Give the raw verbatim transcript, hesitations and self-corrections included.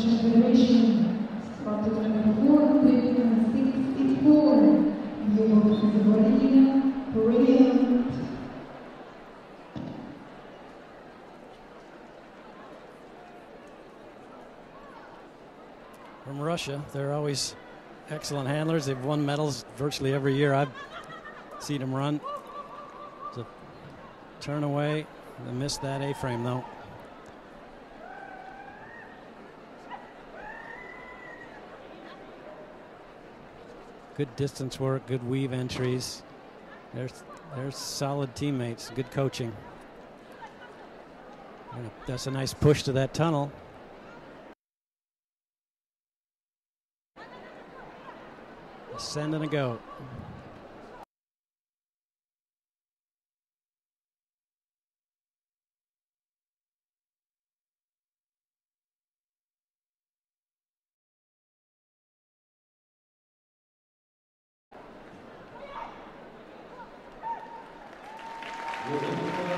Russian Federation. Started number four, sixty-four. Lyubov ZVORYGINA, brilliant. From Russia, they're always excellent handlers. They've won medals virtually every year I've seen them run. It's a turn away. They missed that A-frame though. Good distance work, good weave entries. They're, they're solid teammates, good coaching. That's a nice push to that tunnel. Send and a go. Thank you.